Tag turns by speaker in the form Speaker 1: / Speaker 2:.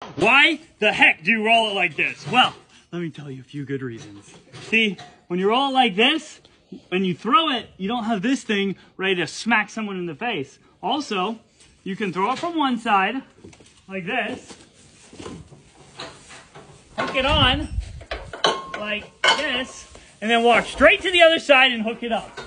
Speaker 1: Why the heck do you roll it like this? Well, let me tell you a few good reasons. See, when you roll it like this, when you throw it, you don't have this thing ready to smack someone in the face. Also, you can throw it from one side, like this, hook it on, like this, and then walk straight to the other side and hook it up.